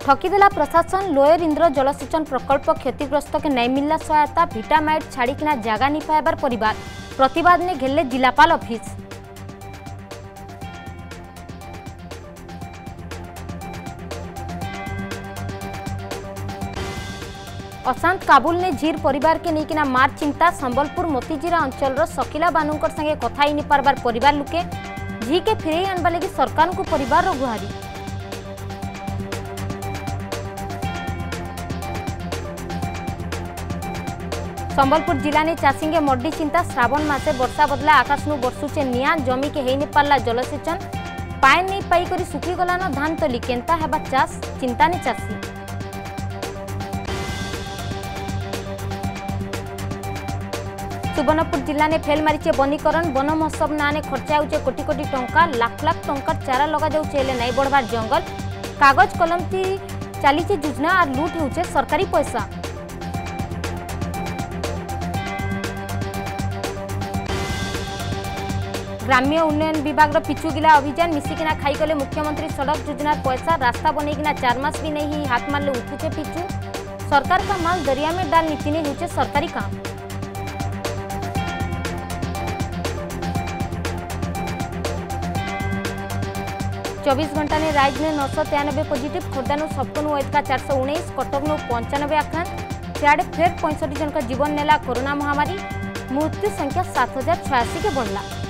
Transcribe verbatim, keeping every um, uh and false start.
ठकीदेला प्रशासन। लोयर इंद्र जलसेचन प्रकल्प क्षतिग्रस्त के नहीं मिलला सहायता। भिटामाइट छाड़िकिना जगह नहीं पाइबार परिवार प्रतिवाद ने घेरले जिलापाल ऑफिस। अशांत काबुल ने झीर परिवार के नहीं मार चिंता। संबलपुर मोतीजीरा अंचल शकीला बानुकर संगे कथा ही नहीं पारबार परिवार लुके। झी के फिरई आनबा लगी सरकार को परिवार गुहारी। संबलपुर जिला ने चाषी के मड्डी चिंता। श्रावण मासे वर्षा बदला आकाश नु बरसुचे निया। जमी के हेई नहीं पारला जलसेचन। पाए नहीं पाई करी सुखी गला न धान तली केंता हेबा चाष चिंता ने चाषी। सुवर्णपुर जिला ने फेल मारिचे वनीकरण। वन महोत्सव ना ने खर्चा होचे कोटी कोटी टंका। लाख लाख टंका चारा लगा जाउचे हेले नहीं बढ़वार जंगल। कागज कलम थी चलीचे योजना और लूट होचे सरकारी पैसा। ग्राम्य उन्नयन विभाग पिचुगिला अभियान मिसिकिना खाईगले मुख्यमंत्री। सड़क योजना पैसा रास्ता बनईकिना चार मास भी नहीं हाथ मारले उठुचे पिचु। सरकार का माल दरिया में डाल नीति ने होचे सरकारी काम। चौबीस घंटा ने राइज ने नौ सौ तेयानबे पॉजिटिव। खोर्धानु छप्पन वैदका चार सौ उन्नीस। कटक नु पंचानबे आक्रांत। सियाड़े फेर पैंसठ जन का जीवन नेला कोरोना महामारी। मृत्यु संख्या सात हजार छयासी के बढ़ला।